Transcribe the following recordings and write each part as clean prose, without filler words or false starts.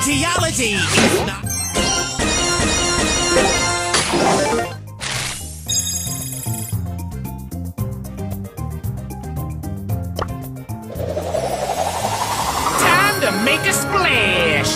Geology is not... Time to make a splash!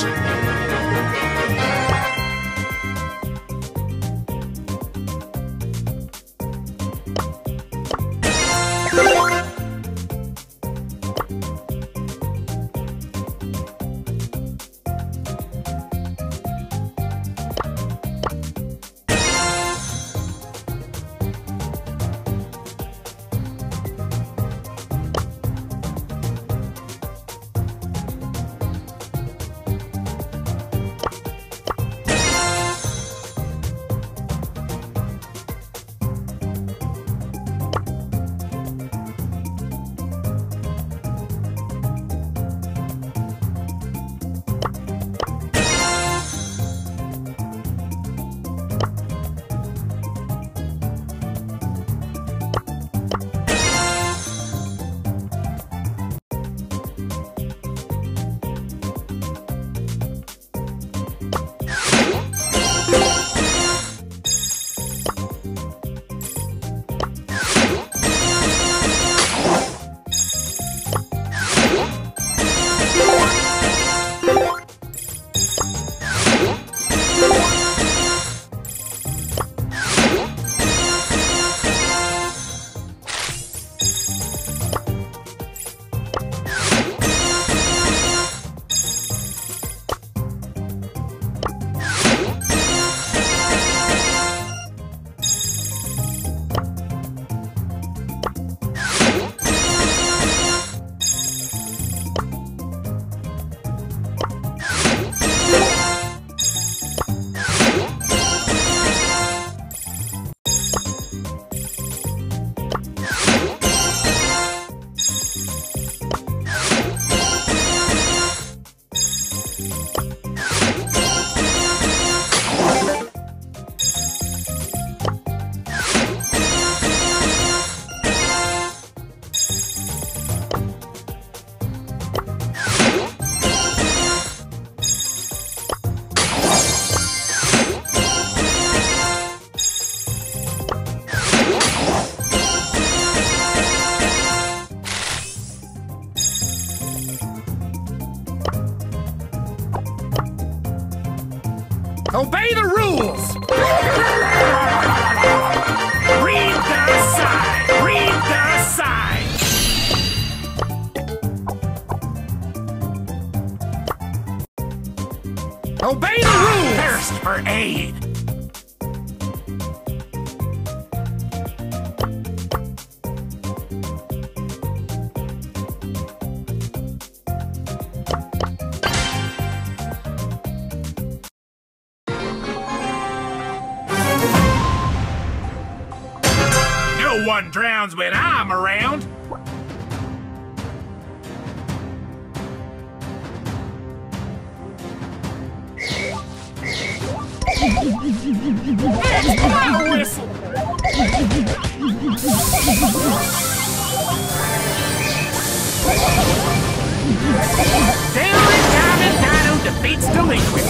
Obey the rules! Read the sign! Read the sign! Obey the rules! Thirst for aid! No one drowns when I'm around. It's my whistle. Daring Dino defeats delinquent.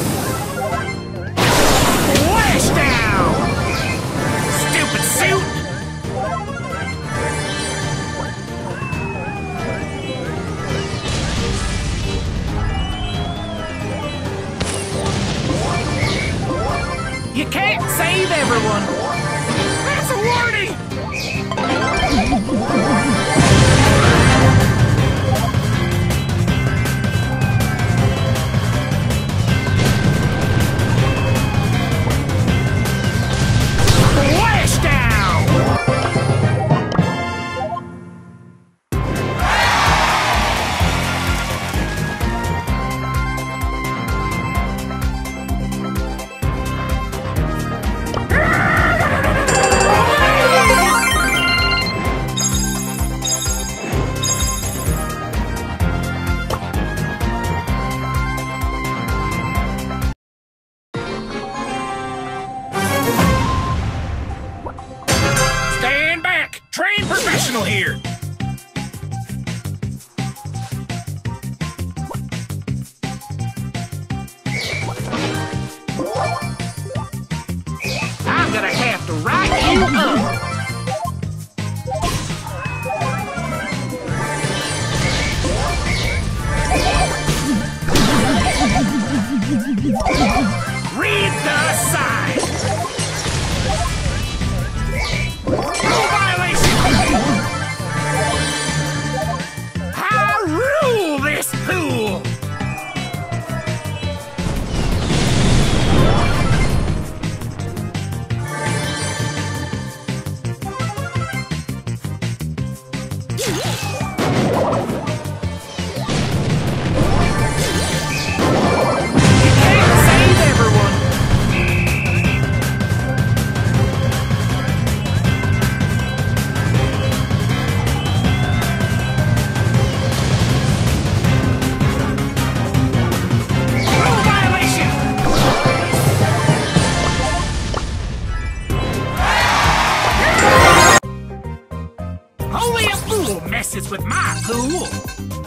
Flash down! Stupid suit! You can't save everyone! That's a warning! Flash down! Here. you up! Read the sign! Rule violation! I'll rule this pool! Only a fool messes with my pool!